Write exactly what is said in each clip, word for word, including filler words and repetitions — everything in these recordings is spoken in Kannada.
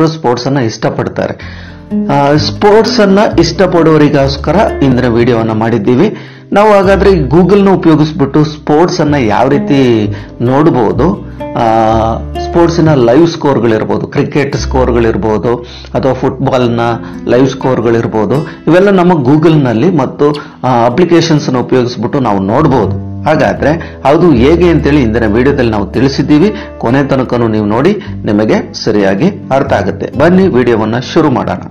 ಬಿಟ್ಟು ಸ್ಪೋರ್ಟ್ಸ್ ಅನ್ನ ಇಷ್ಟಪಡ್ತಾರೆ. ಸ್ಪೋರ್ಟ್ಸ್ ಅನ್ನ ಇಷ್ಟಪಡುವವರಿಗೋಸ್ಕರ ಇಂದಿನ ವಿಡಿಯೋವನ್ನ ಮಾಡಿದ್ದೀವಿ. ನಾವು ಹಾಗಾದ್ರೆ ಗೂಗಲ್ ನ ಉಪಯೋಗಿಸ್ಬಿಟ್ಟು ಸ್ಪೋರ್ಟ್ಸ್ ಅನ್ನ ಯಾವ ರೀತಿ ನೋಡಬಹುದು, ಸ್ಪೋರ್ಟ್ಸಿನ ಲೈವ್ ಸ್ಕೋರ್ಗಳಿರ್ಬೋದು, ಕ್ರಿಕೆಟ್ ಸ್ಕೋರ್ಗಳಿರ್ಬೋದು ಅಥವಾ ಫುಟ್ಬಾಲ್ನ ಲೈವ್ ಸ್ಕೋರ್ಗಳಿರ್ಬೋದು, ಇವೆಲ್ಲ ನಮ್ಮ ಗೂಗಲ್ನಲ್ಲಿ ಮತ್ತು ಅಪ್ಲಿಕೇಶನ್ಸ್ ಅನ್ನು ಉಪಯೋಗಿಸ್ಬಿಟ್ಟು ನಾವು ನೋಡಬಹುದು. ಹಾಗಾದ್ರೆ ಅದು ಹೇಗೆ ಅಂತೇಳಿ ಇಂದಿನ ವಿಡಿಯೋದಲ್ಲಿ ನಾವು ತಿಳಿಸಿದ್ದೀವಿ. ಕೊನೆ ತನಕನೂ ನೀವು ನೋಡಿ, ನಿಮಗೆ ಸರಿಯಾಗಿ ಅರ್ಥ ಆಗುತ್ತೆ. ಬನ್ನಿ ವಿಡಿಯೋವನ್ನ ಶುರು ಮಾಡೋಣ.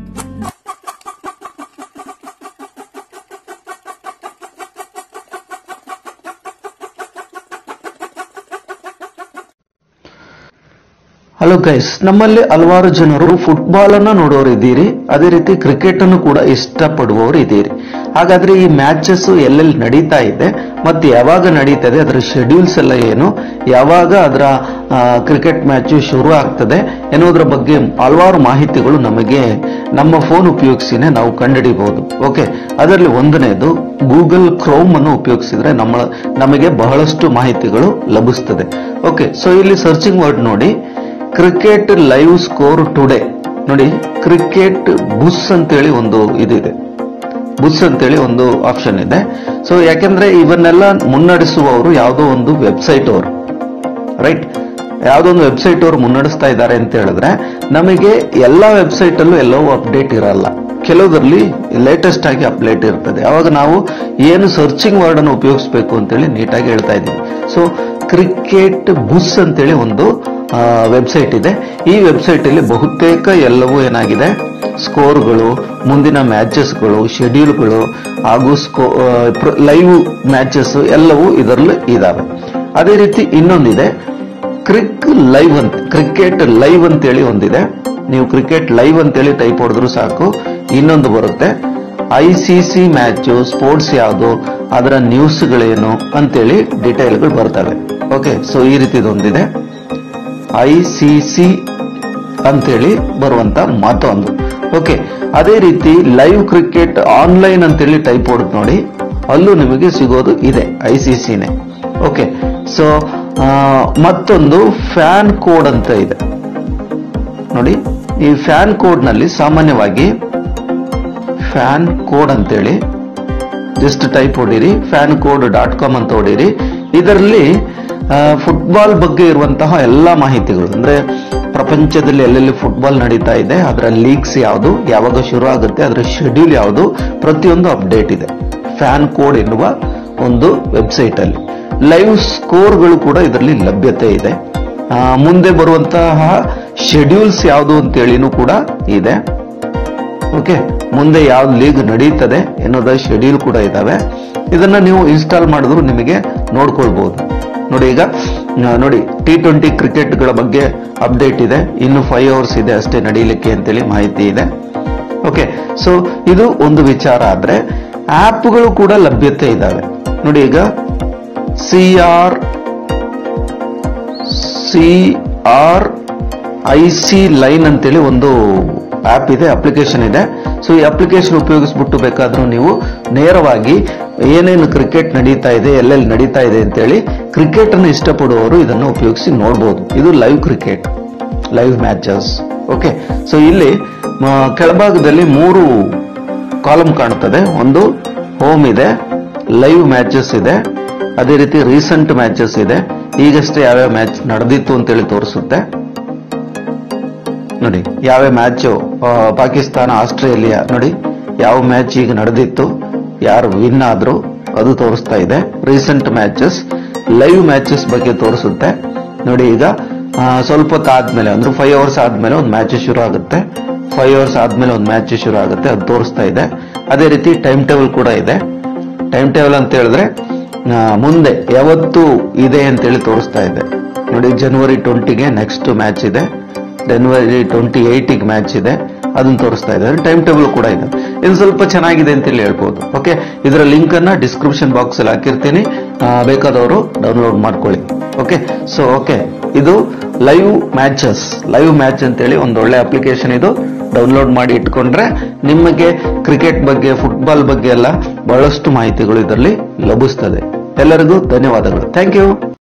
ಹಲೋ ಗೈಸ್, ನಮ್ಮಲ್ಲಿ ಹಲವಾರು ಜನರು ಫುಟ್ಬಾಲ್ ಅನ್ನ ನೋಡೋರು ಇದ್ದೀರಿ, ಅದೇ ರೀತಿ ಕ್ರಿಕೆಟ್ ಅನ್ನು ಕೂಡ ಇಷ್ಟಪಡುವವರು ಇದ್ದೀರಿ. ಹಾಗಾದ್ರೆ ಈ ಮ್ಯಾಚಸ್ ಎಲ್ಲೆಲ್ಲಿ ನಡೀತಾ ಇದೆ ಮತ್ತೆ ಯಾವಾಗ ನಡೀತದೆ, ಅದರ ಶೆಡ್ಯೂಲ್ಸ್ ಎಲ್ಲ ಏನು, ಯಾವಾಗ ಅದರ ಕ್ರಿಕೆಟ್ ಮ್ಯಾಚ್ ಶುರು ಆಗ್ತದೆ ಎನ್ನುವುದರ ಬಗ್ಗೆ ಹಲವಾರು ಮಾಹಿತಿಗಳು ನಮಗೆ ನಮ್ಮ ಫೋನ್ ಉಪಯೋಗಿಸಿನೇ ನಾವು ಕಂಡುಹಿಡಿಯಬಹುದು. ಓಕೆ, ಅದರಲ್ಲಿ ಒಂದನೇದು ಗೂಗಲ್ ಕ್ರೋಮ್ ಅನ್ನು ಉಪಯೋಗಿಸಿದ್ರೆ ನಮ್ಮ ನಮಗೆ ಬಹಳಷ್ಟು ಮಾಹಿತಿಗಳು ಲಭಿಸ್ತದೆ. ಓಕೆ, ಸೊ ಇಲ್ಲಿ ಸರ್ಚಿಂಗ್ ವರ್ಡ್ ನೋಡಿ, ಕ್ರಿಕೆಟ್ ಲೈವ್ ಸ್ಕೋರ್ ಟುಡೇ ನೋಡಿ. ಕ್ರಿಕೆಟ್ ಬುಸ್ ಅಂತೇಳಿ ಒಂದು ಇದಿದೆ, ಬುಸ್ ಅಂತೇಳಿ ಒಂದು ಆಪ್ಷನ್ ಇದೆ. ಸೊ ಯಾಕೆಂದ್ರೆ ಇವನ್ನೆಲ್ಲ ಮುನ್ನಡೆಸುವವರು ಯಾವುದೋ ಒಂದು ವೆಬ್ಸೈಟ್ ಅವರು, ರೈಟ್, ಯಾವುದೋ ಒಂದು ವೆಬ್ಸೈಟ್ ಅವರು ಮುನ್ನಡೆಸ್ತಾ ಇದ್ದಾರೆ ಅಂತ ಹೇಳಿದ್ರೆ ನಮಗೆ ಎಲ್ಲಾ ವೆಬ್ಸೈಟ್ ಅಲ್ಲೂ ಎಲ್ಲವೂ ಅಪ್ಡೇಟ್ ಇರಲ್ಲ. ಕೆಲವುದರಲ್ಲಿ ಲೇಟೆಸ್ಟ್ ಆಗಿ ಅಪ್ಡೇಟ್ ಇರ್ತದೆ. ಅವಾಗ ನಾವು ಏನು ಸರ್ಚಿಂಗ್ ವರ್ಡ್ ಅನ್ನು ಉಪಯೋಗಿಸಬೇಕು ಅಂತೇಳಿ ನೀಟಾಗಿ ಹೇಳ್ತಾ ಇದ್ದೀವಿ. ಸೊ ಕ್ರಿಕೆಟ್ ಬುಸ್ ಅಂತೇಳಿ ಒಂದು ವೆಬ್ಸೈಟ್ ಇದೆ. ಈ ವೆಬ್ಸೈಟ್ ಅಲ್ಲಿ ಬಹುತೇಕ ಎಲ್ಲವೂ ಏನಾಗಿದೆ, ಸ್ಕೋರ್ಗಳು, ಮುಂದಿನ ಮ್ಯಾಚಸ್ಗಳು, ಶೆಡ್ಯೂಲ್ಗಳು ಹಾಗೂ ಸ್ಕೋ ಲೈವ್ ಮ್ಯಾಚಸ್ ಎಲ್ಲವೂ ಇದರಲ್ಲಿ ಇದಾವೆ. ಅದೇ ರೀತಿ ಇನ್ನೊಂದಿದೆ ಕ್ರಿಕ್ ಲೈವ್ ಅಂತ, ಕ್ರಿಕೆಟ್ ಲೈವ್ ಅಂತೇಳಿ ಒಂದಿದೆ. ನೀವು ಕ್ರಿಕೆಟ್ ಲೈವ್ ಅಂತೇಳಿ ಟೈಪ್ ಹೊಡೆದ್ರು ಸಾಕು, ಇನ್ನೊಂದು ಬರುತ್ತೆ I C C match, sports ಯಾವುದು, ಅದರ ನ್ಯೂಸ್ಗಳೇನು ಅಂತೇಳಿ ಡಿಟೇಲ್ಗಳು ಬರ್ತವೆ. ಓಕೆ, ಸೊ ಈ ರೀತಿದೊಂದಿದೆ ಐ ಸಿ ಸಿ ಅಂತೇಳಿ ಬರುವಂತ ಮತ್ತೊಂದು. ಓಕೆ, ಅದೇ ರೀತಿ ಲೈವ್ ಕ್ರಿಕೆಟ್ ಆನ್ಲೈನ್ ಅಂತೇಳಿ ಟೈಪ್ ಹೊಡೆದು ನೋಡಿ, ಅಲ್ಲೂ ನಿಮಗೆ ಸಿಗೋದು ಇದೆ ಐ ಸಿ ಸಿನೇ. ಓಕೆ, ಸೊ ಮತ್ತೊಂದು ಫ್ಯಾನ್ ಕೋಡ್ ಅಂತ ಇದೆ ನೋಡಿ. ಈ ಫ್ಯಾನ್ ಕೋಡ್ ನಲ್ಲಿ ಸಾಮಾನ್ಯವಾಗಿ ಫ್ಯಾನ್ ಕೋಡ್ ಅಂತೇಳಿ ಜಸ್ಟ್ ಟೈಪ್ ಹೊಡೀರಿ, ಫ್ಯಾನ್ ಕೋಡ್ ಡಾಟ್ ಕಾಮ್ ಅಂತ ಹೊಡೀರಿ. ಇದರಲ್ಲಿ ಫುಟ್ಬಾಲ್ ಬಗ್ಗೆ ಇರುವಂತಹ ಎಲ್ಲಾ ಮಾಹಿತಿಗಳು, ಅಂದ್ರೆ ಪ್ರಪಂಚದಲ್ಲಿ ಎಲ್ಲೆಲ್ಲಿ ಫುಟ್ಬಾಲ್ ನಡೀತಾ ಇದೆ, ಅದರ ಲೀಗ್ಸ್ ಯಾವುದು, ಯಾವಾಗ ಶುರು ಆಗುತ್ತೆ, ಅದರ ಶೆಡ್ಯೂಲ್ ಯಾವುದು, ಪ್ರತಿಯೊಂದು ಅಪ್ಡೇಟ್ ಇದೆ ಫ್ಯಾನ್ ಕೋಡ್ ಎನ್ನುವ ಒಂದು ವೆಬ್ಸೈಟ್ ಅಲ್ಲಿ. ಲೈವ್ ಸ್ಕೋರ್ಗಳು ಕೂಡ ಇದರಲ್ಲಿ ಲಭ್ಯತೆ ಇದೆ. ಮುಂದೆ ಬರುವಂತಹ ಶೆಡ್ಯೂಲ್ಸ್ ಯಾವುದು ಅಂತೇಳಿನೂ ಕೂಡ ಇದೆ. ಓಕೆ, ಮುಂದೆ ಯಾವ ಲೀಗ್ ನಡೀತದೆ ಎನ್ನುವುದ ಶೆಡ್ಯೂಲ್ ಕೂಡ ಇದಾವೆ. ಇದನ್ನ ನೀವು ಇನ್ಸ್ಟಾಲ್ ಮಾಡಿದ್ರು ನಿಮಗೆ ನೋಡ್ಕೊಳ್ಬಹುದು. ನೋಡಿ, ಈಗ ನೋಡಿ ಟಿ ಟ್ವೆಂಟಿ ಕ್ರಿಕೆಟ್ ಗಳ ಬಗ್ಗೆ ಅಪ್ಡೇಟ್ ಇದೆ. ಇನ್ನು ಫೈವ್ ಅವರ್ಸ್ ಇದೆ ಅಷ್ಟೇ ನಡೀಲಿಕ್ಕೆ ಅಂತೇಳಿ ಮಾಹಿತಿ ಇದೆ. ಓಕೆ, ಸೊ ಇದು ಒಂದು ವಿಚಾರ. ಆದ್ರೆ ಆಪ್ಗಳು ಕೂಡ ಲಭ್ಯತೆ ಇದಾವೆ ನೋಡಿ. ಈಗ C R C R I C line ಅಂತೇಳಿ ಒಂದು ಆಪ್ ಇದೆ, ಅಪ್ಲಿಕೇಶನ್ ಇದೆ. ಸೊ ಈ ಅಪ್ಲಿಕೇಶನ್ ಉಪಯೋಗಿಸ್ಬಿಟ್ಟು ಬೇಕಾದ್ರೂ ನೀವು ನೇರವಾಗಿ ಏನೇನು ಕ್ರಿಕೆಟ್ ನಡೀತಾ ಇದೆ, ಎಲ್ಲೆಲ್ಲಿ ನಡೀತಾ ಇದೆ ಅಂತೇಳಿ ಕ್ರಿಕೆಟ್ ಅನ್ನು ಇಷ್ಟಪಡುವವರು ಇದನ್ನು ಉಪಯೋಗಿಸಿ ನೋಡಬಹುದು. ಇದು live cricket, live matches. Okay, so ಇಲ್ಲಿ ಕೆಳಭಾಗದಲ್ಲಿ ಮೂರು ಕಾಲಮ್ ಕಾಣುತ್ತದೆ. ಒಂದು ಹೋಮ್ ಇದೆ, ಲೈವ್ ಮ್ಯಾಚಸ್ ಇದೆ, ಅದೇ ರೀತಿ ರೀಸೆಂಟ್ ಮ್ಯಾಚಸ್ ಇದೆ, ಈಗಷ್ಟೇ ಯಾವ್ಯಾವ ಮ್ಯಾಚ್ ನಡೆದಿತ್ತು ಅಂತೇಳಿ ತೋರಿಸುತ್ತೆ ನೋಡಿ. ಯಾವ ಮ್ಯಾಚ್ ಪಾಕಿಸ್ತಾನ ಆಸ್ಟ್ರೇಲಿಯಾ ನೋಡಿ, ಯಾವ ಮ್ಯಾಚ್ ಈಗ ನಡೆದಿತ್ತು, ಯಾರು ವಿನ್ ಆದ್ರು ಅದು ತೋರಿಸ್ತಾ ಇದೆ. ರೀಸೆಂಟ್ ಮ್ಯಾಚಸ್, ಲೈವ್ ಮ್ಯಾಚಸ್ ಬಗ್ಗೆ ತೋರಿಸುತ್ತೆ ನೋಡಿ. ಈಗ ಸ್ವಲ್ಪ ಹೊತ್ತು ಆದ್ಮೇಲೆ ಅಂದ್ರೆ ಫೈವ್ ಅವರ್ಸ್ ಆದ್ಮೇಲೆ ಒಂದು ಮ್ಯಾಚ್ ಶುರು ಆಗುತ್ತೆ, ಫೈವ್ ಅವರ್ಸ್ ಆದ್ಮೇಲೆ ಒಂದು ಮ್ಯಾಚ್ ಶುರು ಆಗುತ್ತೆ, ಅದು ತೋರಿಸ್ತಾ ಇದೆ. ಅದೇ ರೀತಿ ಟೈಮ್ ಟೇಬಲ್ ಕೂಡ ಇದೆ. ಟೈಮ್ ಟೇಬಲ್ ಅಂತ ಹೇಳಿದ್ರೆ ಮುಂದೆ ಯಾವತ್ತು ಇದೆ ಅಂತೇಳಿ ತೋರಿಸ್ತಾ ಇದೆ ನೋಡಿ. ಜನವರಿ ಟ್ವೆಂಟಿಗೆ ನೆಕ್ಸ್ಟ್ ಮ್ಯಾಚ್ ಇದೆ, ಜನವರಿ ಟ್ವೆಂಟಿ ಏಟಿಗೆ ಮ್ಯಾಚ್ ಇದೆ, ಅದನ್ನ ತೋರಿಸ್ತಾ ಇದೆ. ಟೈಮ್ ಟೇಬಲ್ ಕೂಡ ಇದೆ. ಇದು ಸ್ವಲ್ಪ ಚೆನ್ನಾಗಿದೆ ಅಂತೇಳಿ ಹೇಳ್ಬೋದು. ಓಕೆ, ಇದರ ಲಿಂಕ್ ಅನ್ನ ಡಿಸ್ಕ್ರಿಪ್ಷನ್ ಬಾಕ್ಸ್ ಅಲ್ಲಿ ಹಾಕಿರ್ತೀನಿ, ಬೇಕಾದವರು ಡೌನ್ಲೋಡ್ ಮಾಡ್ಕೊಳ್ಳಿ. ಓಕೆ, ಸೊ ಓಕೆ, ಇದು ಲೈವ್ ಮ್ಯಾಚಸ್, ಲೈವ್ ಮ್ಯಾಚ್ ಅಂತೇಳಿ ಒಂದು ಒಳ್ಳೆ ಅಪ್ಲಿಕೇಶನ್. ಇದು ಡೌನ್ಲೋಡ್ ಮಾಡಿ ಇಟ್ಕೊಂಡ್ರೆ ನಿಮಗೆ ಕ್ರಿಕೆಟ್ ಬಗ್ಗೆ, ಫುಟ್ಬಾಲ್ ಬಗ್ಗೆ ಎಲ್ಲ ಬಹಳಷ್ಟು ಮಾಹಿತಿಗಳು ಇದರಲ್ಲಿ ಲಭಿಸ್ತದೆ. ಎಲ್ಲರಿಗೂ ಧನ್ಯವಾದಗಳು. Thank you.